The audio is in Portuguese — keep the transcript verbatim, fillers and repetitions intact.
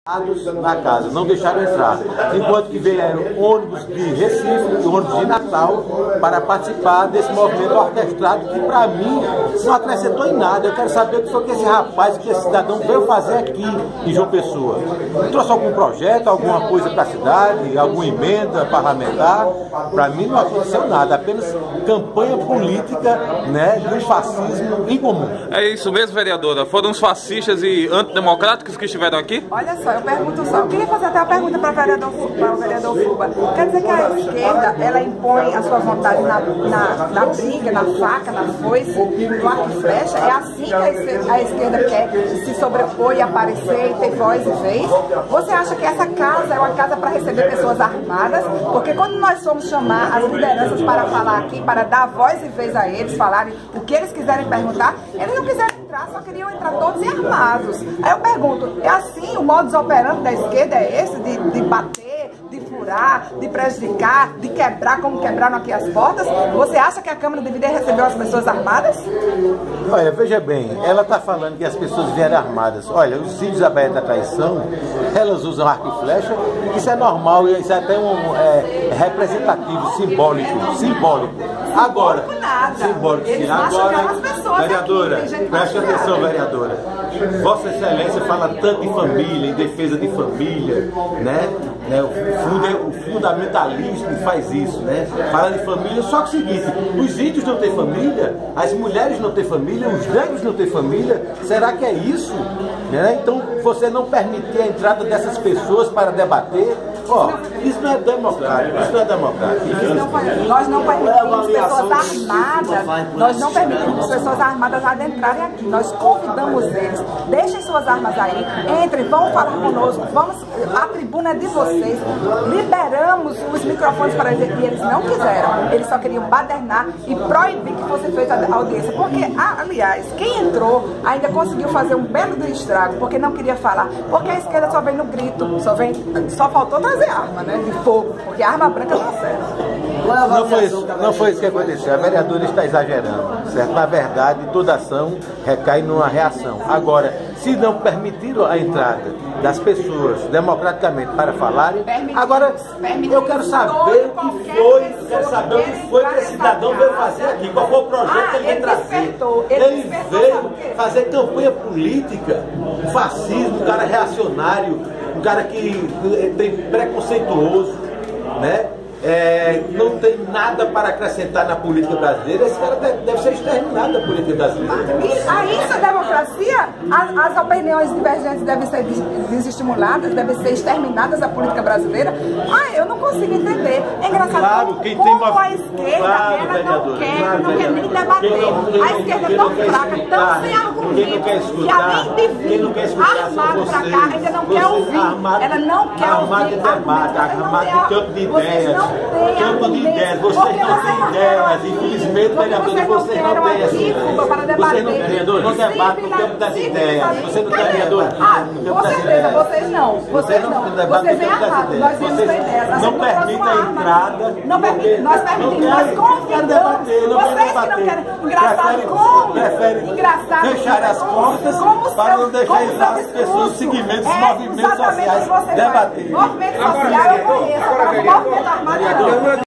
na casa, não deixaram entrar, enquanto que vieram ônibus de Recife e ônibus de Natal para participar desse movimento orquestrado que para mim não acrescentou em nada. Eu quero saber o que foi que esse rapaz, que esse cidadão veio fazer aqui em João Pessoa. Trouxe algum projeto, alguma coisa para a cidade, alguma emenda parlamentar? Para mim não aconteceu nada, apenas campanha política, né, de um fascismo incomum. É isso mesmo, vereadora? Foram os fascistas e antidemocráticos que estiveram aqui? Olha só, eu pergunto só, eu queria fazer até uma pergunta para o vereador, para o vereador Fuba. Quer dizer que a esquerda, ela impõe a sua vontade na, na, na briga, na faca, na foice, no arco e flecha? É assim que a esquerda, a esquerda quer se sobrepor e aparecer e ter voz e vez? Você acha que essa casa é uma casa para receber pessoas armadas? Porque quando nós fomos chamar as lideranças para falar aqui, para dar voz e vez a eles, falarem o que eles quiserem perguntar, eles não quiseram entrar, só queriam entrar todos armados. Aí eu pergunto, é assim o modus operandi da esquerda, é esse de, de bater, de furar, de prejudicar, de quebrar como quebraram aqui as portas? Você acha que a Câmara deveria receber as pessoas armadas? Olha, veja bem, ela está falando que as pessoas vieram armadas. Olha, os filhos da Baía da Traição, elas usam arco e flecha, isso é normal, isso é até um é, representativo, simbólico, simbólico. Agora, simbólico, sim. Agora, vereadora, preste atenção, vereadora. Vossa Excelência fala tanto de família, em defesa de família, né? né? O, funda, o fundamentalismo faz isso, né? Fala de família, só que é o seguinte, os índios não têm família, as mulheres não têm família, os negros não têm família, será que é isso? Né? Então, você não permitir a entrada dessas pessoas para debater, ó, isso não é democrático, isso não é democrático. Nós não permitimos pessoas armadas, nós não permitimos pessoas armadas adentrarem aqui, nós convidamos eles, deixem suas armas aí, entrem, vão falar conosco, vamos, a tribuna é de vocês, liberamos os microfones para eles e eles não quiseram, eles só queriam badernar e proibir que fosse feita a audiência, porque, aliás, quem entrou ainda conseguiu fazer um belo do estrago, porque não queria falar, porque a esquerda só vem no grito, só, vem, só faltou trazer arma, né, de fogo, porque a arma branca não serve. Não foi, isso, não foi isso que aconteceu, a vereadora está exagerando, certo? Na verdade, toda ação recai numa reação. Agora, se não permitiram a entrada das pessoas democraticamente para falarem, agora eu quero saber o que foi, eu quero saber o que foi que esse cidadão veio fazer aqui, qual foi o projeto que ele veio trazer. Ele veio fazer campanha política, um fascismo, um cara reacionário, um cara que tem preconceituoso, né? É, não tem nada para acrescentar na política brasileira, esse cara deve, deve ser exterminado da política brasileira. E a isso é democracia? As, as opiniões divergentes devem ser desestimuladas, devem ser exterminadas da política brasileira? Ah, eu não consigo entender. É engraçado claro, como, quem como tem uma... a esquerda claro, ela vereador, não quer, claro, não quer nem debater. Quem, a esquerda é tão fraca, tão sem argumento, que além de vir armado para cá, ainda não quer ouvir. Armado, ela não quer armado ouvir. De debate, armado de campo de ideias. Campo de ideias, vocês não têm ideias, infelizmente, vereador, vocês não têm essas ideias. Vocês não, vereador, não debatem no campo das ideias. Você não tem, vereador, ah, no campo com das certeza, ideias. vocês não. Vocês não. Vocês vêm armados, nós viemos com ideias. Não permitem a entrada. Não permitem, nós permitimos, nós convidamos. Vocês que não querem, engraçado como, engraçado, fechar as portas para não deixar entrar as pessoas, segmentos, movimentos sociais debater. Movimento social eu conheço, agora o movimento armado não.